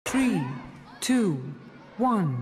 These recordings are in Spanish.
3, 2, 1.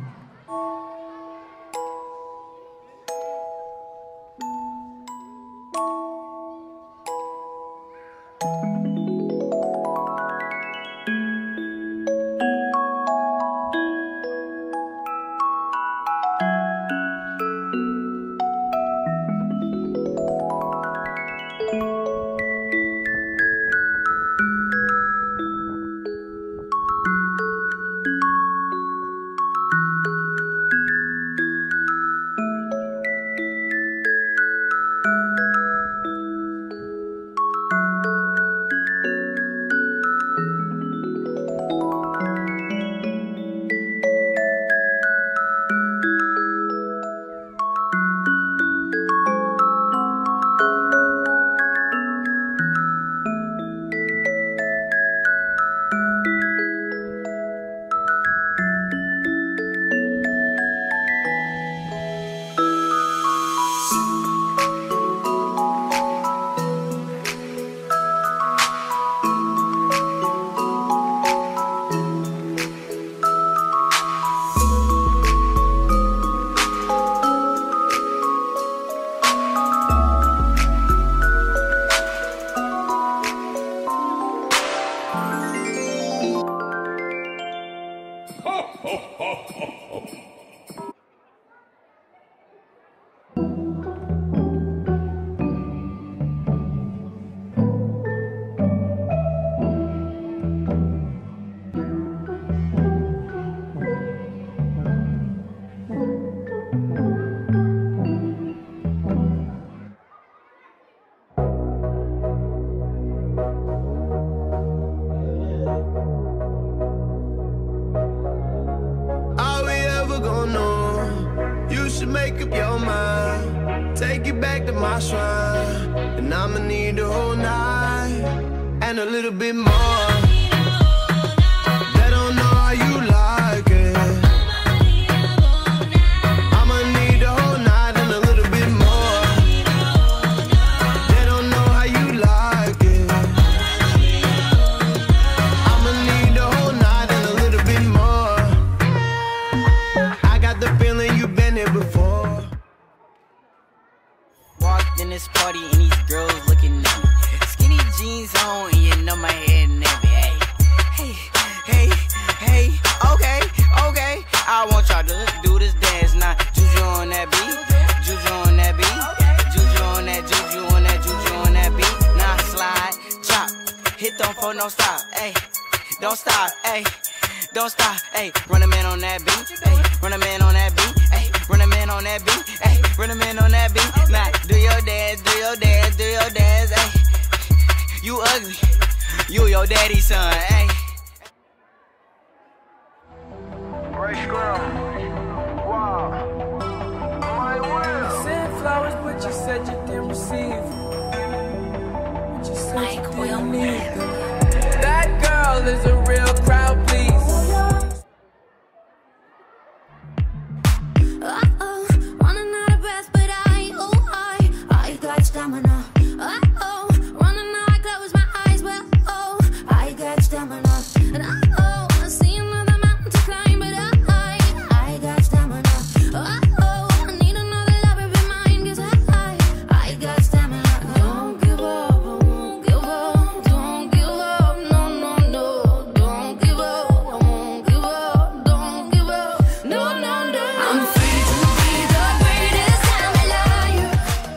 Make up your mind, take you back to my shrine, and I'ma need the whole night and a little bit more. They don't know how you like it. I'ma need the whole night and a little bit more. They don't know how you like it. I'ma need the whole night and a little bit more. I got the feeling you've been here before. Walked in this party and these girls looking at me. Skinny jeans on and you know my head nappy. Hey, hey, hey, okay, okay. I want y'all to do this dance now. Juju on that beat, juju on that beat, juju on that, juju on that, juju on that beat. Now slide, chop, hit them for no stop, hey. Don't stop, hey. Don't stop, hey. Run a man on that beat, hey. Run a man on that beat, hey. Run a man on that beat, hey. Run a man on that beat. Now do your dance, do your dance, do your dance, hey. You ugly, you your daddy's son, hey. Sent flowers, but you said you didn't receive. But you said you didn't need them. That girl is a real crowd, please. Running out of breath, but I got stamina. Running out, I close my eyes, but I got stamina. And I see another mountain to climb, but I got stamina. I need another lover be mine, 'cause I got stamina. Don't give up, I won't give up. Don't give up, no, no, no. Don't give up, I won't give up. Don't give up, no, no, no. I'm free to be the greatest time alive.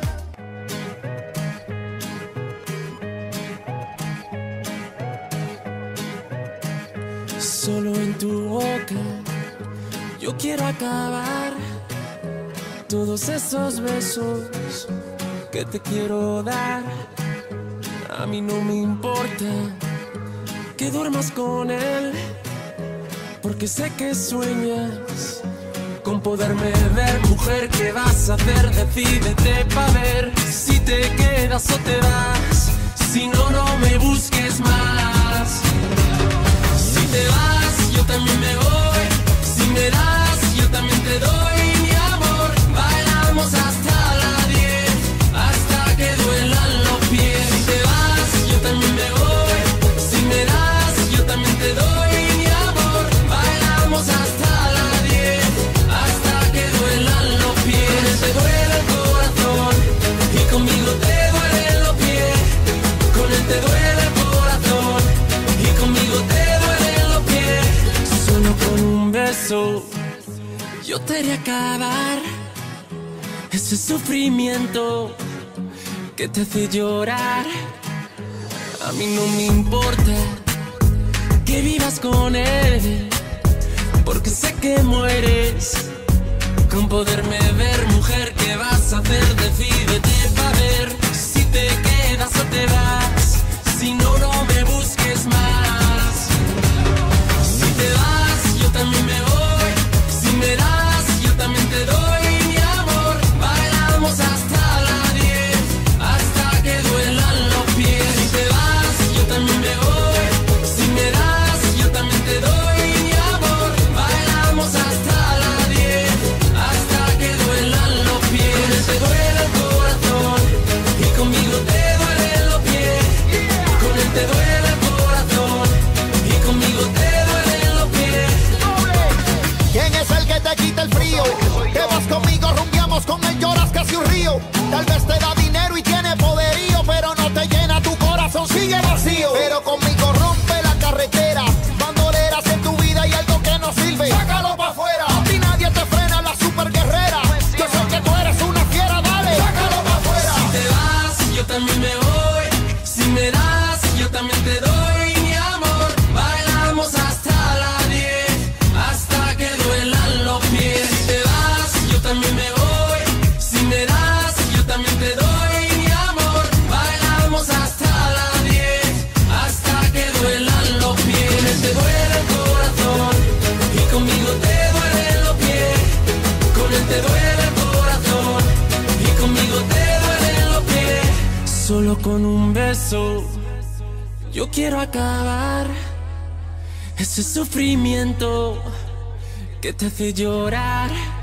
Solo en tu boca yo quiero acabar todos esos besos que te quiero dar. A mí no me importa que duermas con él, porque sé que sueñas con poderme ver. Mujer, ¿qué vas a hacer? Decídete pa' ver si te quedas o te vas. Si no, no me busques más. Si te vas, yo también me voy. Si me das, yo también te doy mi amor. Bailamos hasta las 10, hasta que duelan los pies. Si te vas, yo también me voy. Si me das, yo también te doy mi amor. gustaría acabar ese sufrimiento que te hace llorar. A mí no me importa que vivas con él, porque sé que mueres con poderme ver. Mujer, ¿qué vas a hacer? Decídete pa' ver si te quedas o te vas. Si no, no me busques más. Si te vas, yo también me voy. Si me das, yo también te doy mi amor. Bailamos hasta las 10, hasta que duelan los pies. Si te vas, yo también me voy. Si me das, yo también te doy mi amor. Bailamos hasta las 10, hasta que duelan los pies. Con él te duele el corazón y conmigo te duelen los pies. Con él te duele el corazón y conmigo te duelen los pies. ¿Quién es el que te quita el frío? Que vas conmigo, rumbiamos con él, lloras casi un río. Tal vez te da dinero y tiene poderío, pero no te llena, tu corazón sigue vacío. Pero conmigo rompe la carretera, bandoleras en tu vida y algo que no sirve, sácalo pa' afuera. A ti nadie te frena, la super guerrera. Yo sé que tú eres una fiera, dale, sácalo pa' afuera. Si te vas, yo también me voy. Si me das, yo también te doy mi amor. Bailamos hasta las 10, hasta que duelan los pies. Si te vas, yo también me voy. Si me das, yo también te doy mi amor. Bailamos hasta las 10, hasta que duelan los pies. Con él te duele el corazón y conmigo te duelen los pies. Con él te duele el corazón y conmigo te duelen los pies. Solo con un beso yo quiero acabar ese sufrimiento que te hace llorar.